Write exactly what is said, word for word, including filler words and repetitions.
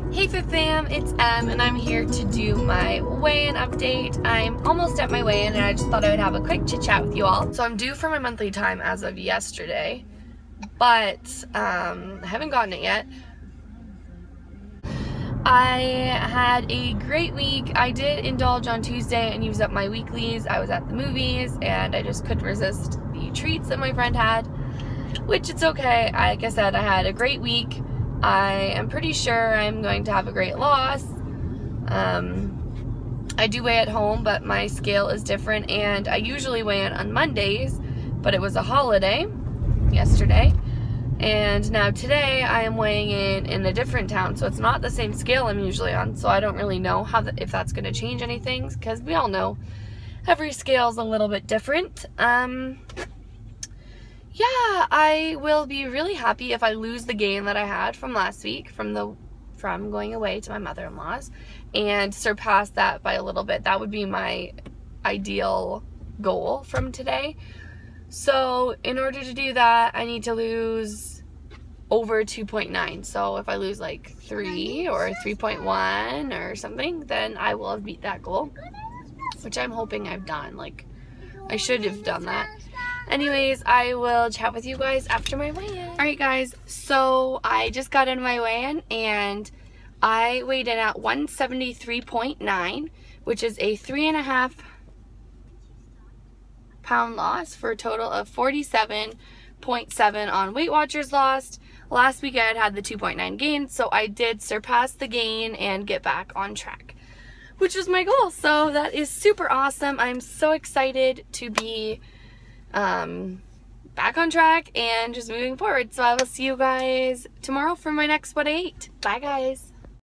Hey Fit Fam, it's Em and I'm here to do my weigh-in update. I'm almost at my weigh-in and I just thought I would have a quick chit chat with you all. So I'm due for my monthly time as of yesterday, but um, I haven't gotten it yet. I had a great week. I did indulge on Tuesday and use up my weeklies. I was at the movies and I just couldn't resist the treats that my friend had, which it's okay. Like I said, I had a great week. I am pretty sure I'm going to have a great loss. Um, I do weigh at home, but my scale is different, and I usually weigh in on Mondays, but it was a holiday yesterday, and now today I am weighing in in a different town, so it's not the same scale I'm usually on, so I don't really know how the, if that's going to change anything, because we all know every scale is a little bit different. Um... Yeah, I will be really happy if I lose the gain that I had from last week from the from going away to my mother-in-law's and surpass that by a little bit. That would be my ideal goal from today. So in order to do that, I need to lose over two point nine. So if I lose like three or three point one or something, then I will have beat that goal, which I'm hoping I've done. Like, I should have done that. Anyways, I will chat with you guys after my weigh-in. Alright guys, so I just got in my weigh-in and I weighed in at one seventy-three point nine, which is a three and a half pound loss for a total of forty-seven point seven on Weight Watchers lost. Last week I had had the two point nine gain, so I did surpass the gain and get back on track, which was my goal. So that is super awesome. I'm so excited to be um back on track and just moving forward. So I will see you guys tomorrow for my next what I ate. Bye guys.